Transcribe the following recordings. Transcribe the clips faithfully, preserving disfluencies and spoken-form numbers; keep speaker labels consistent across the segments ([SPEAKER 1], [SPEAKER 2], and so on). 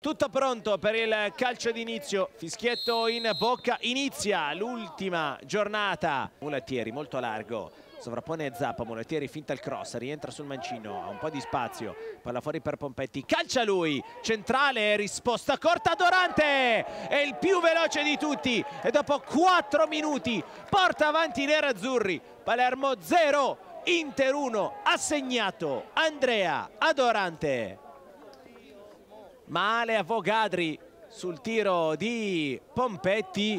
[SPEAKER 1] Tutto pronto per il calcio d'inizio, fischietto in bocca, inizia l'ultima giornata. Mulattieri molto largo, sovrappone Zappa, Mulattieri finta il cross, rientra sul mancino, ha un po' di spazio, palla fuori per Pompetti, calcia lui, centrale, risposta corta, Dorante è il più veloce di tutti e dopo quattro minuti porta avanti i nerazzurri. Palermo zero, Inter uno, ha segnato Andrea Adorante. Male a Vogadri sul tiro di Pompetti.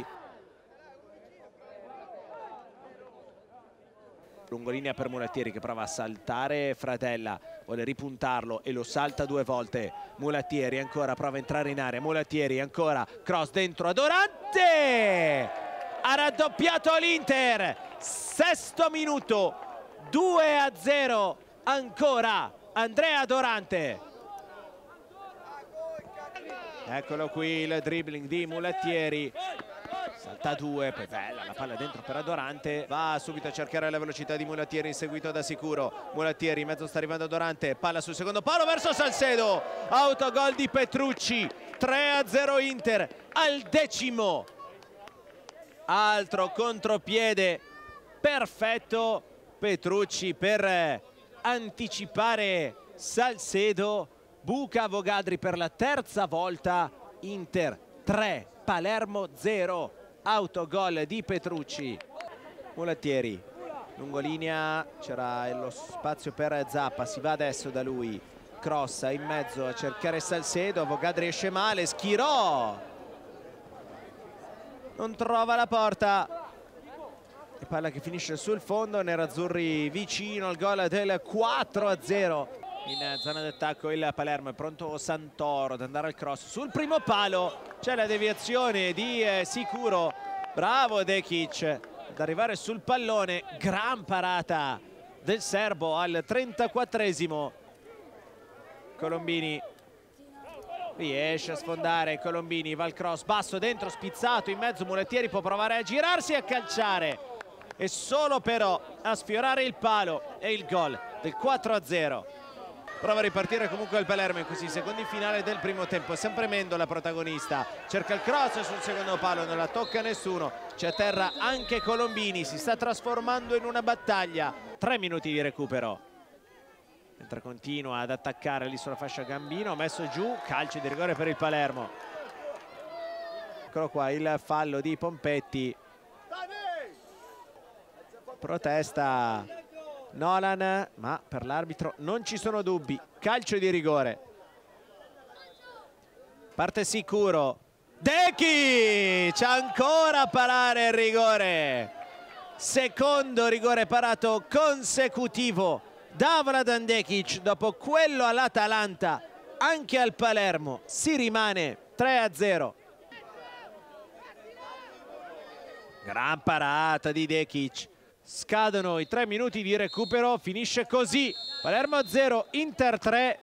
[SPEAKER 1] Lungolinea per Mulattieri che prova a saltare Fratella, vuole ripuntarlo e lo salta due volte. Mulattieri ancora prova a entrare in area, Mulattieri ancora, cross dentro a Dorante! Ha raddoppiato l'Inter, sesto minuto, due a zero ancora Andrea Dorante. Eccolo qui il dribbling di Mulattieri, salta due, poi bella la palla dentro per Adorante, va subito a cercare la velocità di Mulattieri, inseguito da Sicuro. Mulattieri in mezzo sta arrivando Adorante, palla sul secondo palo verso Salcedo, autogol di Petrucci, tre a zero Inter al decimo. Altro contropiede perfetto Petrucci per anticipare Salcedo. Buca Vogadri per la terza volta, Inter tre, Palermo zero, autogol di Petrucci. Mulattieri, lungolinea, c'era lo spazio per Zappa, si va adesso da lui, crossa in mezzo a cercare Salcedo, Vogadri esce male, Schirò non trova la porta e palla che finisce sul fondo, nerazzurri vicino al gol del quattro a zero. In zona d'attacco il Palermo, è pronto Santoro ad andare al cross sul primo palo, c'è la deviazione di eh, Sicuro, bravo Dekic ad arrivare sul pallone, gran parata del serbo al trentaquattresimo. Colombini riesce a sfondare, Colombini va al cross, basso dentro, spizzato in mezzo, Mulattieri può provare a girarsi e a calciare e solo però a sfiorare il palo e il gol del quattro a zero. Prova a ripartire comunque il Palermo in questi secondi finali del primo tempo, sempre Mendola protagonista, cerca il cross sul secondo palo, non la tocca nessuno, c'è a terra anche Colombini, si sta trasformando in una battaglia. Tre minuti di recupero, mentre continua ad attaccare lì sulla fascia Gambino, messo giù, calcio di rigore per il Palermo. Eccolo qua il fallo di Pompetti, protesta Nolan, ma per l'arbitro non ci sono dubbi, calcio di rigore. Parte Sicuro, Dekic ancora a parare il rigore, secondo rigore parato consecutivo da Vladan Dekic. Dopo quello all'Atalanta, anche al Palermo si rimane tre a zero. Gran parata di Dekic. Scadono i tre minuti di recupero, finisce così: Palermo zero, Inter tre,